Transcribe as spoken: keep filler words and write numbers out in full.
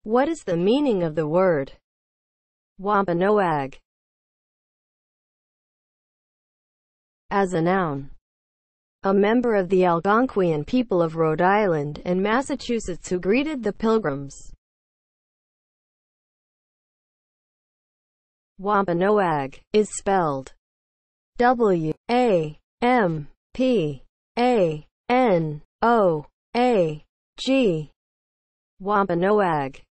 What is the meaning of the word Wampanoag as a noun? A member of the Algonquian people of Rhode Island and Massachusetts who greeted the Pilgrims. Wampanoag is spelled W A M P A N O A G. Wampanoag